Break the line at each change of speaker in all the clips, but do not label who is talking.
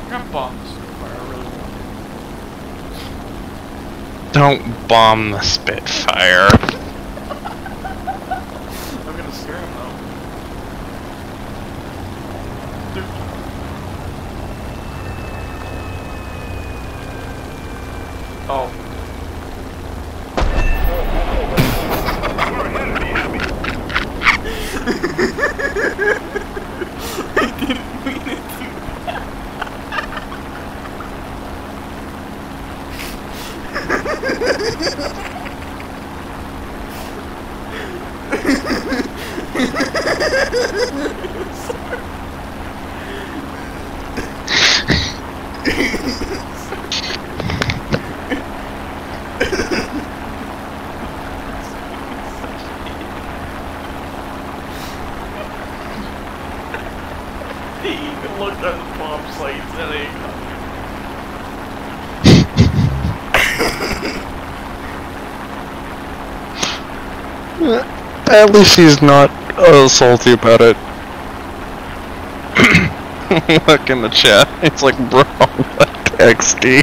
I'm gonna bomb the Spitfire, I really want
Don't bomb the Spitfire.
to. I'm gonna scare him though. Dude. Oh. I didn't mean it to. He even looked at the bomb sites and it.
At least he's not salty about it. Look in the chat. It's like, bro, what XD?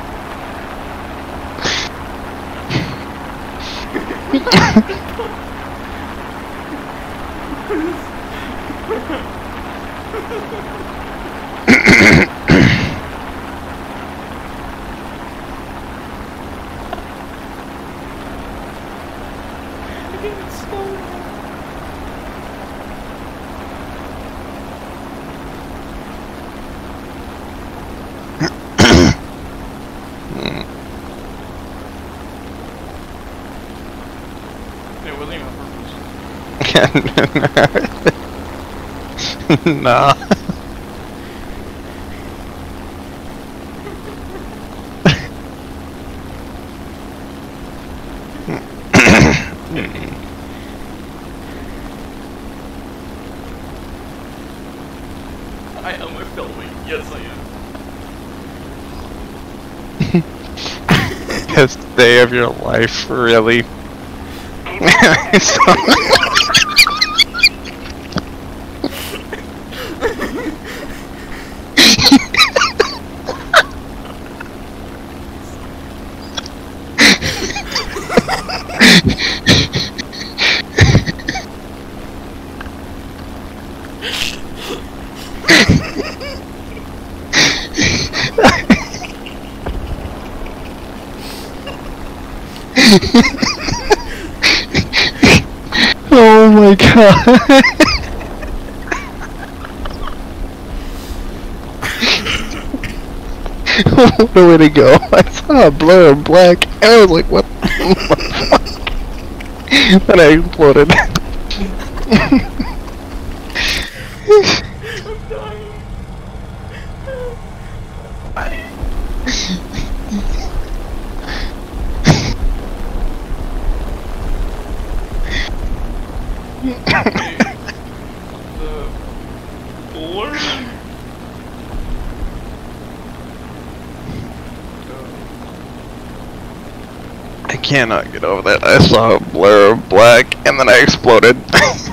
It wasn't even on purpose.
Nah.
Am I filming? Yes, I am.
Best day of your life, really. Oh my god. What a way to go. I saw a blur of black and I was like, what the fuck? Then I exploded. I cannot get over that. I saw a blur of black and then I exploded.